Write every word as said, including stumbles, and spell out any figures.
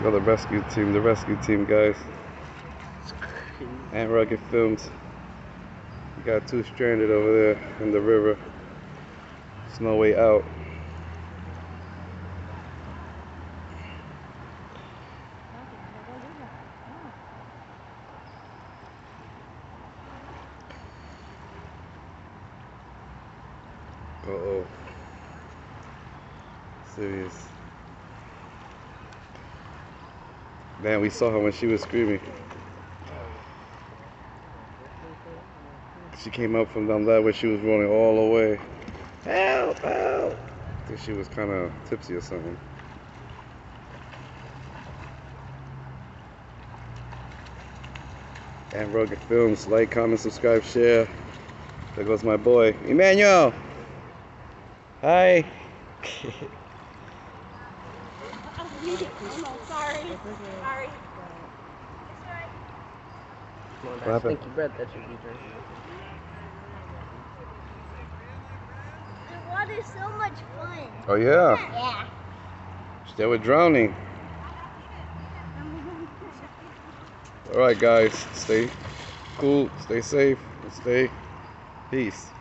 Go the rescue team, the rescue team, guys. And Rugged Films. You got two stranded over there in the river. There's no way out. Uh oh. Serious. Man, we saw her when she was screaming. She came up from down that way. She was running all the way. Help! Help! I think she was kind of tipsy or something. And Rugged Films. Like, comment, subscribe, share. There goes my boy, Emmanuel. Hi. Oh, sorry. Sorry. What happened? Stinky bread that you be drinking. The water's so much fun. Oh yeah. Yeah. They were drowning. All right, guys. Stay cool. Stay safe. And stay peace.